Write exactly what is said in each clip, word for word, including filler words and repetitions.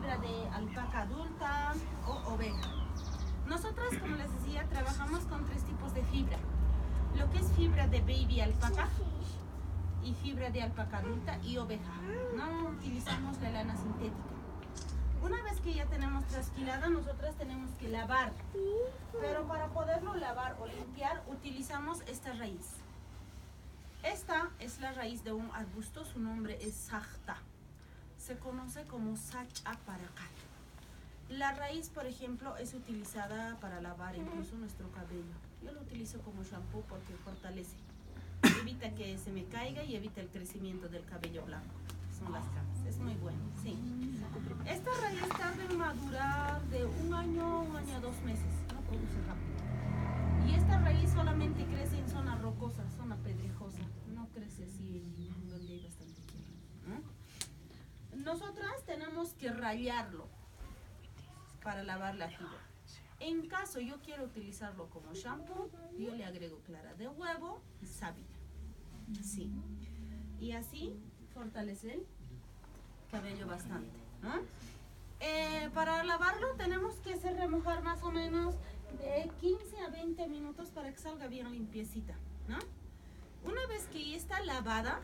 fibra de alpaca adulta o oveja. Nosotras, como les decía, trabajamos con tres tipos de fibra. Lo que es fibra de baby alpaca y fibra de alpaca adulta y oveja. No utilizamos la lana sintética. Una vez que ya tenemos trasquilada, nosotras tenemos que lavar. Pero para poderlo lavar o limpiar, utilizamos esta raíz. Esta es la raíz de un arbusto, su nombre es sajta. Se conoce como sacha paracat. La raíz, por ejemplo, es utilizada para lavar incluso nuestro cabello. Yo lo utilizo como shampoo porque fortalece. Evita que se me caiga y evita el crecimiento del cabello blanco. Son las canas. Es muy bueno, sí. Esta raíz tarda en madurar de un año, un año a dos meses. No produce rápido. Y esta raíz solamente crece en zona rocosa, zona pedrejosa. No crece así en donde hay bastante tierra, ¿no? Nosotras tenemos que rallarlo para lavar la fibra. En caso yo quiero utilizarlo como shampoo, yo le agrego clara de huevo y sábila. Sí. Y así fortalece el cabello bastante, ¿no? Eh, para lavarlo tenemos que hacer remojar más o menos de quince a veinte minutos para que salga bien limpiecita, ¿no? Una vez que ya está lavada,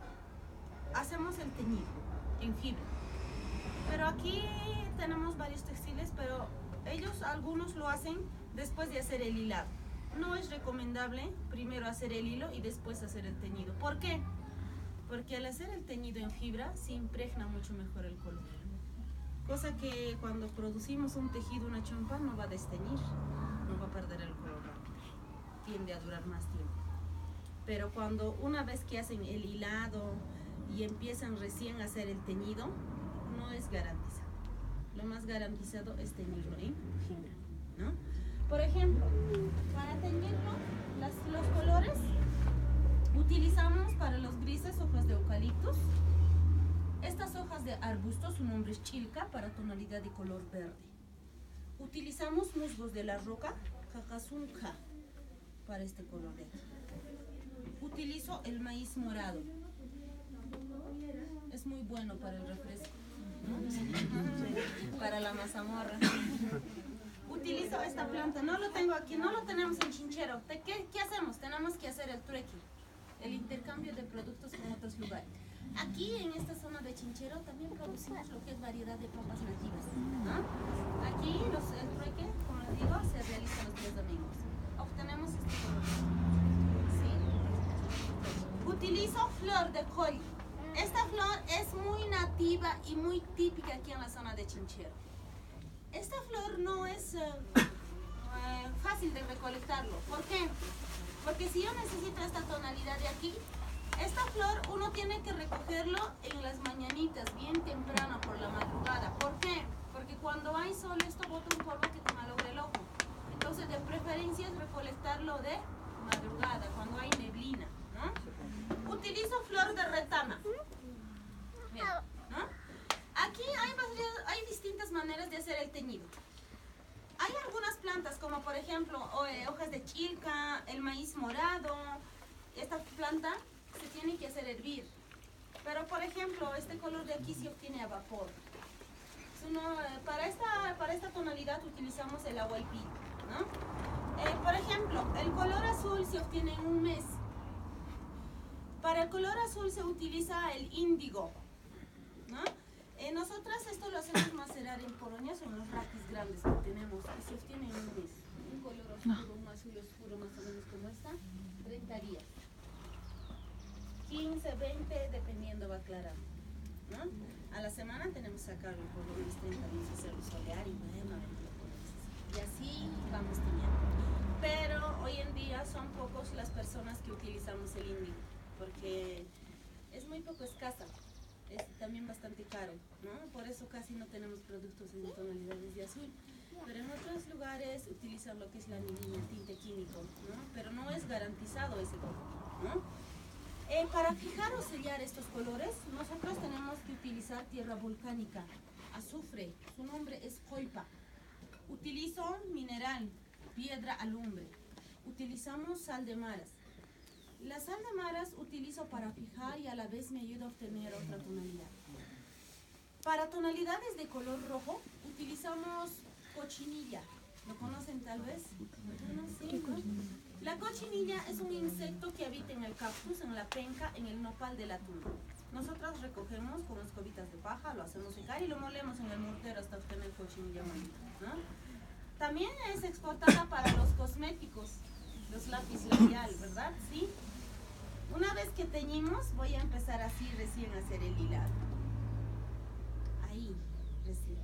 hacemos el teñido en fibra. Pero aquí tenemos varios textiles, pero ellos, algunos lo hacen después de hacer el hilado. No es recomendable primero hacer el hilo y después hacer el teñido. ¿Por qué? Porque al hacer el teñido en fibra se impregna mucho mejor el color. Cosa que cuando producimos un tejido, una chompa, no va a desteñir, no va a perder el color rápido. Tiende a durar más tiempo. Pero cuando una vez que hacen el hilado y empiezan recién a hacer el teñido, no es garantizado. Lo más garantizado es teñirlo en fibra, ¿no? Por ejemplo, para teñirlo, las, los colores utilizamos para los grises hojas de eucaliptus. Estas hojas de arbusto, su nombre es chilca, para tonalidad de color verde. Utilizamos musgos de la roca, cacasunca, para este color de aquí. Utilizo el maíz morado. Es muy bueno para el refresco, ¿no? Para la mazamorra. Utilizo esta planta, no lo tengo aquí, no lo tenemos en Chinchero. ¿Qué, qué hacemos? Tenemos que hacer el trueque, el intercambio de productos con otros lugares. Aquí en esta zona de Chinchero también producimos lo que es variedad de papas nativas, ¿no? Aquí los, el trueque, como les digo, se realiza los días domingos. Obtenemos este color. ¿Sí? Utilizo flor de col. Esta flor es muy nativa y muy típica aquí en la zona de Chinchero. Esta flor no es uh, uh, fácil de recolectarlo. ¿Por qué? Porque si yo necesito esta tonalidad de aquí, esta flor uno tiene que recogerlo en las mañanitas, bien temprano por la madrugada. ¿Por qué? Porque cuando hay sol esto bota un polvo que te malogra el ojo. Entonces de preferencia es recolectarlo de madrugada, cuando hay neblina, ¿no? Utilizo flor de retama. Bien, ¿no? Aquí hay, hay distintas maneras de hacer el teñido. Hay algunas plantas como por ejemplo hojas de chilca, el maíz morado. Esta planta se tiene que hacer hervir. Pero por ejemplo este color de aquí se obtiene a vapor. Uno, para, esta, para esta tonalidad utilizamos el agua y pino, ¿no? Eh, por ejemplo, el color azul se obtiene en un mes. Para el color azul se utiliza el índigo, ¿no? Eh, nosotras esto lo hacemos macerar en colonias o en los raquis grandes que tenemos y se obtiene en un mes. Un color oscuro, un azul oscuro más o menos como esta, treinta días. quince, veinte, dependiendo va aclarando, ¿no? A la semana tenemos que sacarlo por lo menos treinta días, hacerlo solear y bueno, y así vamos teniendo. Pero hoy en día son pocos las personas que utilizamos el índigo porque es muy poco escasa. Es también bastante caro, ¿no? Por eso casi no tenemos productos en tonalidades de azul. Pero en otros lugares utilizan lo que es la anilina, el tinte químico, ¿no? Pero no es garantizado ese color, ¿no? Eh, para fijar o sellar estos colores, nosotros tenemos que utilizar tierra volcánica, azufre, su nombre es colpa. Utilizo mineral, piedra alumbre. Utilizamos sal de maras. La sal de maras utilizo para fijar y a la vez me ayuda a obtener otra tonalidad. Para tonalidades de color rojo utilizamos cochinilla. ¿Lo conocen tal vez? No, sí, ¿no? La cochinilla es un insecto que habita en el cactus, en la penca, en el nopal de la tuna. Nosotros recogemos con escobitas de paja, lo hacemos secar y lo molemos en el mortero hasta obtener cochinilla molida, ¿no? También es exportada para los cosméticos, los lápiz labial, ¿verdad? Sí. Una vez que teñimos, voy a empezar así recién a hacer el hilado. Ahí, recién.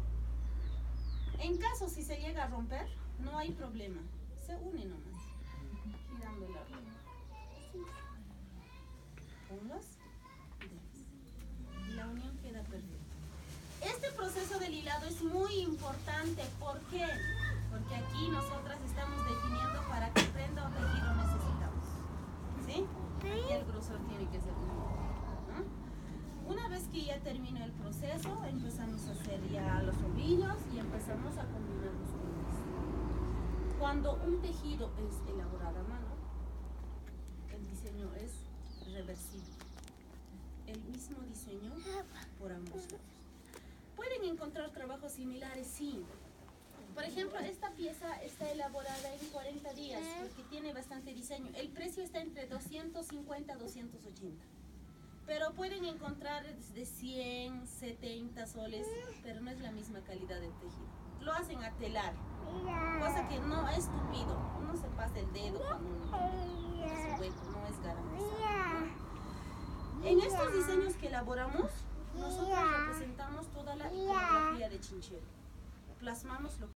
En caso si se llega a romper, no hay problema. Se une nomás. Girando la rama. Así. Con los dedos. Y la unión queda perfecta. Este proceso del hilado es muy importante. ¿Por qué? Porque aquí nosotras estamos definiendo para qué prenda o tejido necesitamos. ¿Sí? Aquí el grosor tiene que ser muy ¿no? Una vez que ya termina el proceso, empezamos a hacer ya los ovillos y empezamos a combinar los colores. Cuando un tejido es elaborado a mano, el diseño es reversible. El mismo diseño por ambos lados. ¿Pueden encontrar trabajos similares? Sí. Por ejemplo, esta pieza está elaborada en cuarenta días porque tiene bastante diseño. El precio está entre doscientos cincuenta a doscientos ochenta. Pero pueden encontrar de cien, setenta soles, pero no es la misma calidad de tejido. Lo hacen a telar, cosa que no es tupido. Uno se pasa el dedo cuando uno ese hueco, no es garantizado, ¿no? En estos diseños que elaboramos, nosotros representamos toda la iconografía de Chinchero. Plasmamos lo